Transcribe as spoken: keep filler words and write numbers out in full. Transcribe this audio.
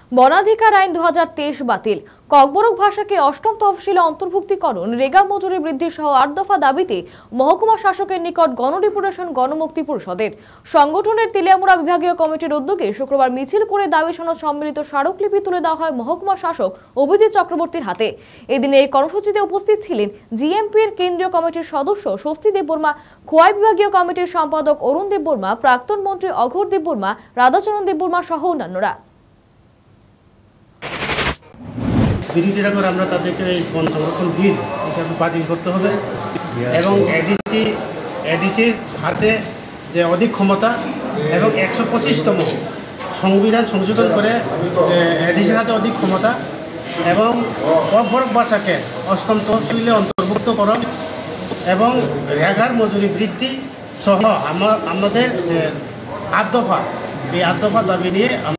বনাধিকার আইন দু হাজার তেইশ বাতিল। ককবরক ভাষাকে অষ্টম তফসিলে অন্তর্ভুক্তিকরণ, রেগা মজুরি বৃদ্ধি সহ আট দফা দাবিতে মহকুমা শাসকের নিকট গণডেপুটেশন গণমুক্তি পরিষদের। সংগঠনের তেলিয়ামুড়া বিভাগীয় কমিটির উদ্যোগে শুক্রবার মিছিল করে দাবি সনদ সম্মিলিত স্মারকলিপি তুলে দেওয়া হয় মহকুমা শাসক অভিজিৎ চক্রবর্তীর হাতে। এদিন এই কর্মসূচিতে উপস্থিত ছিলেন জিএমপির কেন্দ্রীয় কমিটির সদস্য স্বস্তি দেববর্মা, খোয়াই বিভাগীয় কমিটির সম্পাদক অরুণ দেববর্মা, প্রাক্তন মন্ত্রী অঘোর দেববর্মা, রাধাচরণ দেববর্মা সহ অন্যান্যরা। বিরোধীরা করে আমরা তাদেরকে এই বন সংরক্ষণ বিল এটা বাতিল করতে হবে এবং এডিসি এডিসির হাতে যে অধিক ক্ষমতা এবং একশো পঁচিশতম সংবিধান সংশোধন করে এডিসির হাতে অধিক ক্ষমতা এবং ককবরক ভাষাকে অষ্টম তফসিলে অন্তর্ভুক্ত করা এবং রেগার মজুরি বৃদ্ধি সহ আমার আমাদের যে আট দফা এই আট দফা দাবি নিয়ে আমরা